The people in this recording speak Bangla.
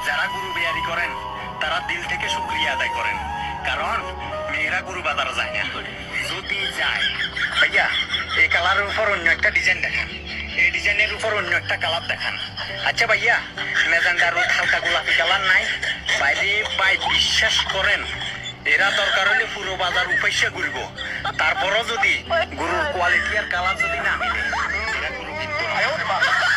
যারা গরু বিয়ারি করেন তারা দিল থেকে শুকরিয়া আদায় করেন, কারণ মেয়েরা গরু বাজারে যায় না। যদি যায় ভাইয়া, এই কালারের উপর অন্য একটা ডিজাইন দেখান, এই ডিজাইনের উপর অন্য একটা কালার দেখান। আচ্ছা ভাইয়া, মেজেন্ডা রোদ হালকা গোলাপি কালার নাই? বাইরে ভাই বিশ্বাস করেন, এরা দরকার হলে পুরো বাজার উপাইসা ঘুরব, তারপরও যদি গরুর কোয়ালিটি আর কালার যদি না মিলে এরা গরু কিনতো না।